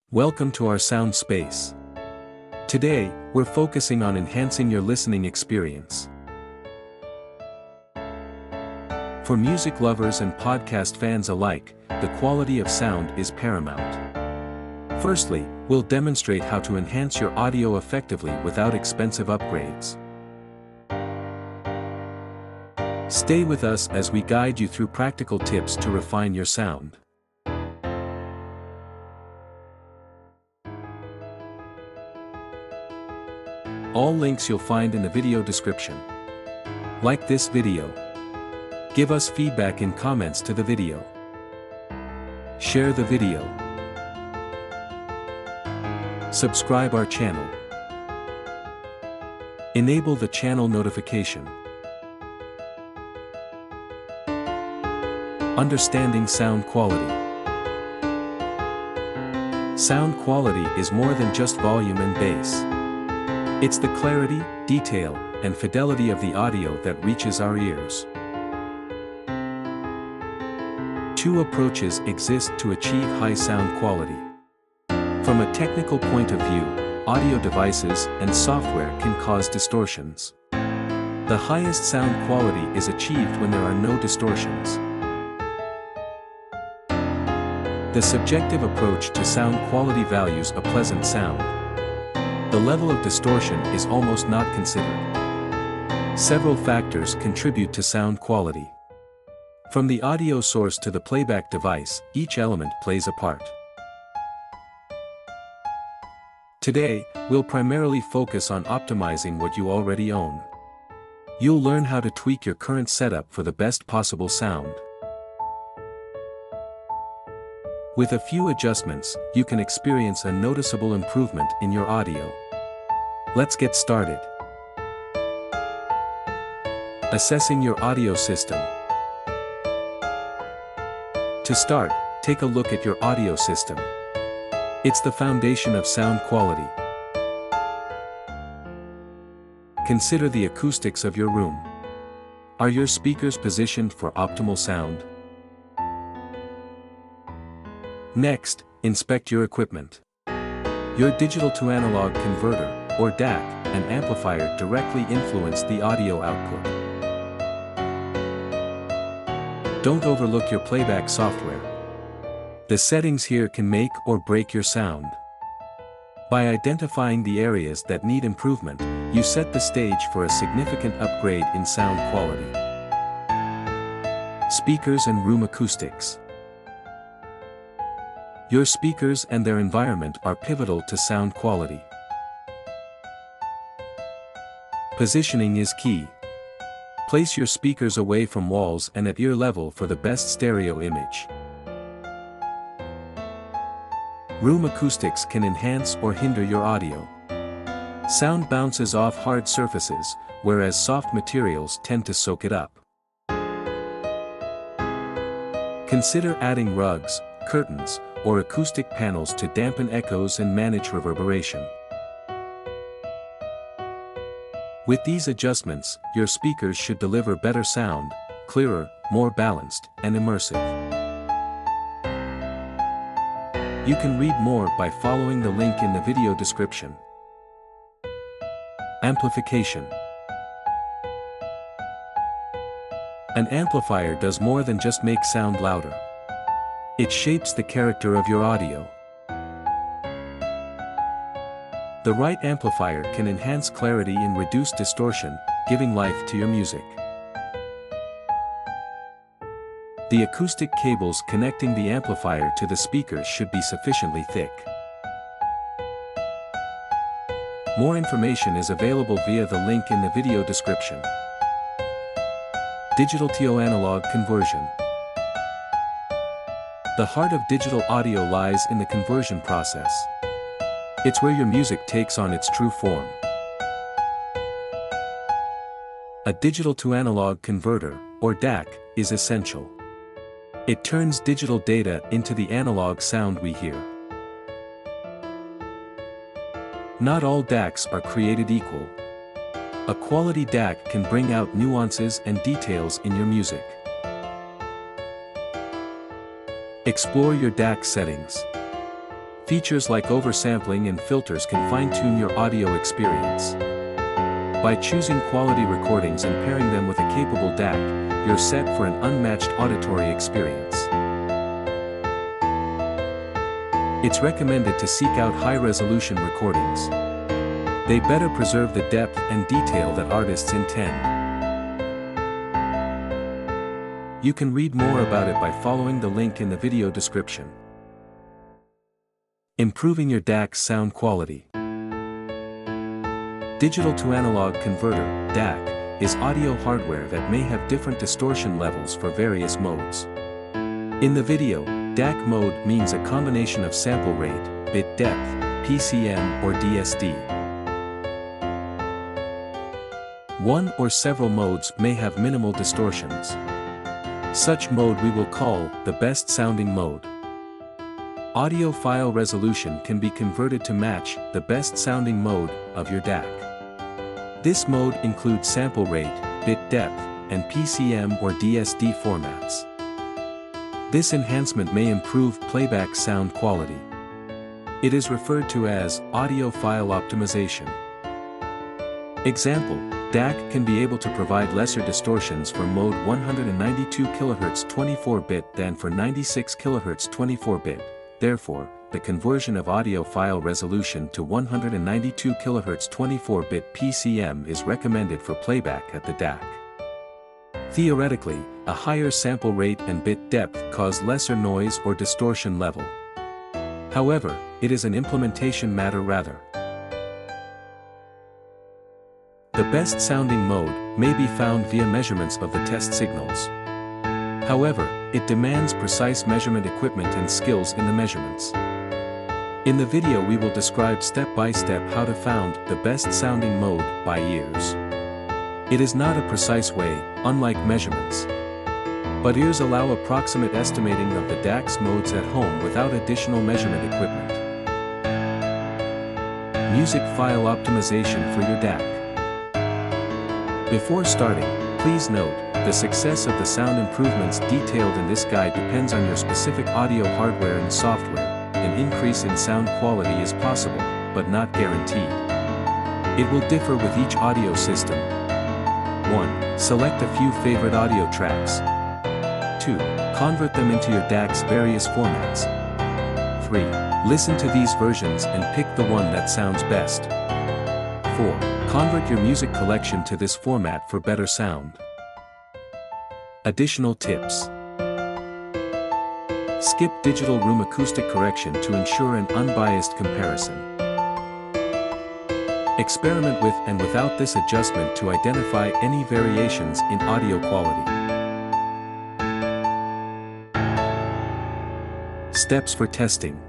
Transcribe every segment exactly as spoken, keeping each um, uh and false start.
Welcome to our sound space. Today, we're focusing on enhancing your listening experience. For music lovers and podcast fans alike, the quality of sound is paramount. Firstly, we'll demonstrate how to enhance your audio effectively without expensive upgrades. Stay with us as we guide you through practical tips to refine your sound. All links you'll find in the video description. Like this video. Give us feedback in comments to the video. Share the video. Subscribe our channel. Enable the channel notification. Understanding sound quality. Sound quality is more than just volume and bass. It's the clarity, detail, and fidelity of the audio that reaches our ears. Two approaches exist to achieve high sound quality. From a technical point of view, audio devices and software can cause distortions. The highest sound quality is achieved when there are no distortions. The subjective approach to sound quality values a pleasant sound. The level of distortion is almost not considered. Several factors contribute to sound quality. From the audio source to the playback device, each element plays a part. Today, we'll primarily focus on optimizing what you already own. You'll learn how to tweak your current setup for the best possible sound. With a few adjustments, you can experience a noticeable improvement in your audio. Let's get started. Assessing your audio system. To start, take a look at your audio system. It's the foundation of sound quality. Consider the acoustics of your room. Are your speakers positioned for optimal sound? Next, inspect your equipment. Your digital-to-analog converter, or D A C, and amplifier directly influence the audio output. Don't overlook your playback software. The settings here can make or break your sound. By identifying the areas that need improvement, you set the stage for a significant upgrade in sound quality. Speakers and room acoustics. Your speakers and their environment are pivotal to sound quality. Positioning is key. Place your speakers away from walls and at ear level for the best stereo image. Room acoustics can enhance or hinder your audio. Sound bounces off hard surfaces, whereas soft materials tend to soak it up. Consider adding rugs, curtains, or acoustic panels to dampen echoes and manage reverberation. With these adjustments, your speakers should deliver better sound, clearer, more balanced, and immersive. You can read more by following the link in the video description. Amplification. An amplifier does more than just make sound louder. It shapes the character of your audio. The right amplifier can enhance clarity and reduce distortion, giving life to your music. The acoustic cables connecting the amplifier to the speakers should be sufficiently thick. More information is available via the link in the video description. Digital-to-analog conversion. The heart of digital audio lies in the conversion process. It's where your music takes on its true form. A digital-to-analog converter, or D A C, is essential. It turns digital data into the analog sound we hear. Not all D A Cs are created equal. A quality D A C can bring out nuances and details in your music. Explore your D A C settings. Features like oversampling and filters can fine-tune your audio experience. By choosing quality recordings and pairing them with a capable D A C, you're set for an unmatched auditory experience. It's recommended to seek out high-resolution recordings. They better preserve the depth and detail that artists intend. You can read more about it by following the link in the video description. Improving your D A C's sound quality. Digital to analog converter, D A C, is audio hardware that may have different distortion levels for various modes. In the video, D A C mode means a combination of sample rate, bit depth, P C M or D S D. One or several modes may have minimal distortions. Such mode we will call the best sounding mode. Audiophile resolution can be converted to match the best sounding mode of your D A C. This mode includes sample rate, bit depth, and P C M or D S D formats. This enhancement may improve playback sound quality. It is referred to as audiophile optimization. Example, D A C can be able to provide lesser distortions for mode one hundred ninety-two kilohertz twenty-four bit than for ninety-six kilohertz twenty-four bit. Therefore, the conversion of audiophile resolution to one hundred ninety-two kilohertz twenty-four bit P C M is recommended for playback at the D A C. Theoretically, a higher sample rate and bit depth cause lesser noise or distortion level. However, it is an implementation matter rather. The best sounding mode may be found via measurements of the test signals. However, it demands precise measurement equipment and skills in the measurements. In the video we will describe step by step how to found the best sounding mode by ears. It is not a precise way, unlike measurements. But ears allow approximate estimating of the D A C's modes at home without additional measurement equipment. Music file optimization for your D A C. Before starting, please note, the success of the sound improvements detailed in this guide depends on your specific audio hardware and software. An increase in sound quality is possible, but not guaranteed. It will differ with each audio system. one. Select a few favorite audio tracks. two. Convert them into your D A C's various formats. three. Listen to these versions and pick the one that sounds best. four. Convert your music collection to this format for better sound. Additional tips. Skip digital room acoustic correction to ensure an unbiased comparison. Experiment with and without this adjustment to identify any variations in audio quality. Steps for testing.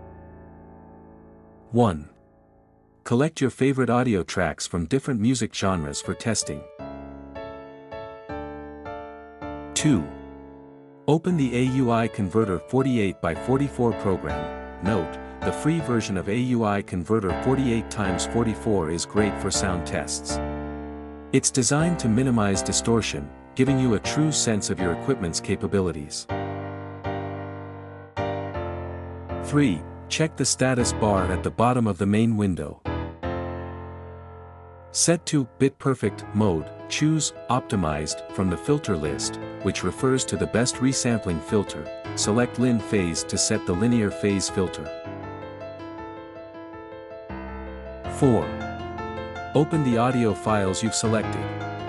one. Collect your favorite audio tracks from different music genres for testing. two. Open the A U I Converter forty-eight by forty-four program. Note, the free version of A U I Converter forty-eight by forty-four is great for sound tests. It's designed to minimize distortion, giving you a true sense of your equipment's capabilities. three. Check the status bar at the bottom of the main window. Set to Bit Perfect mode, choose Optimized from the filter list, which refers to the best resampling filter. Select Lin Phase to set the linear phase filter. four. Open the audio files you've selected.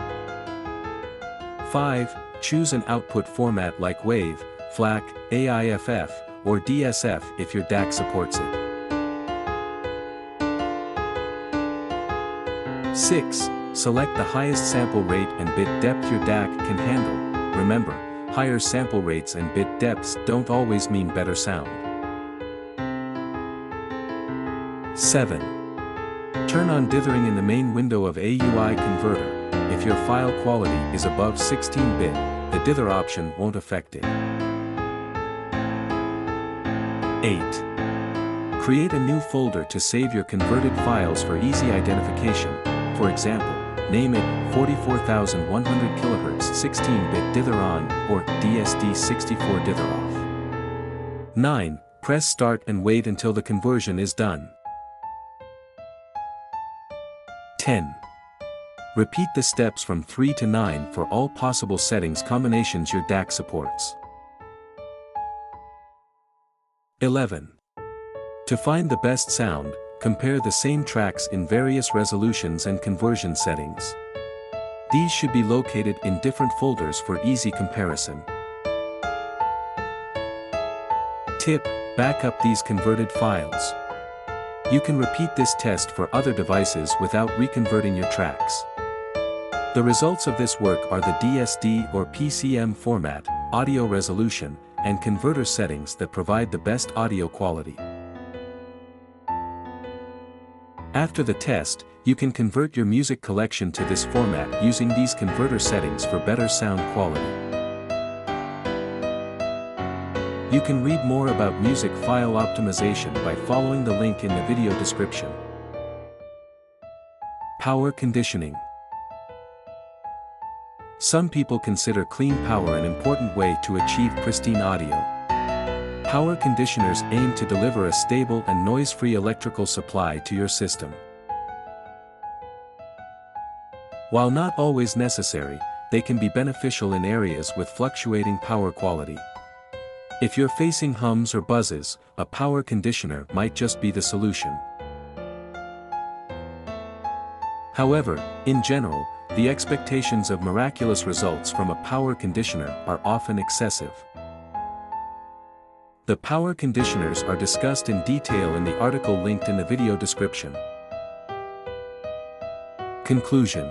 five. Choose an output format like WAV, FLAC, A I F F, or D S F if your D A C supports it. six. Select the highest sample rate and bit depth your D A C can handle. Remember, higher sample rates and bit depths don't always mean better sound. seven. Turn on dithering in the main window of A U I Converter. If your file quality is above sixteen bit, the dither option won't affect it. eight. Create a new folder to save your converted files for easy identification. For example, name it forty-four thousand one hundred kilohertz sixteen bit dither on or D S D sixty-four dither off. nine. Press start and wait until the conversion is done. ten. Repeat the steps from three to nine for all possible settings combinations your D A C supports. eleven. To find the best sound, compare the same tracks in various resolutions and conversion settings. These should be located in different folders for easy comparison. Tip: back up these converted files. You can repeat this test for other devices without reconverting your tracks. The results of this work are the D S D or P C M format, audio resolution, and converter settings that provide the best audio quality. After the test, you can convert your music collection to this format using these converter settings for better sound quality. You can read more about music file optimization by following the link in the video description. Power conditioning. Some people consider clean power an important way to achieve pristine audio. Power conditioners aim to deliver a stable and noise-free electrical supply to your system. While not always necessary, they can be beneficial in areas with fluctuating power quality. If you're facing hums or buzzes, a power conditioner might just be the solution. However, in general, the expectations of miraculous results from a power conditioner are often excessive. The power conditioners are discussed in detail in the article linked in the video description. Conclusion.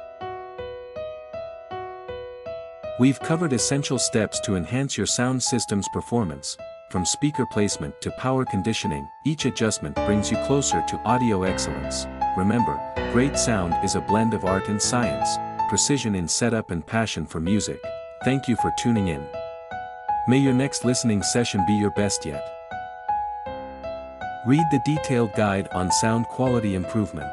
We've covered essential steps to enhance your sound system's performance. From speaker placement to power conditioning, each adjustment brings you closer to audio excellence. Remember, great sound is a blend of art and science, precision in setup and passion for music. Thank you for tuning in. May your next listening session be your best yet. Read the detailed guide on sound quality improvement.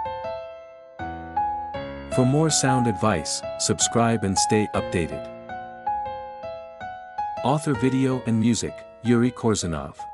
For more sound advice, subscribe and stay updated. Author, video and music, Yuri Korzunov.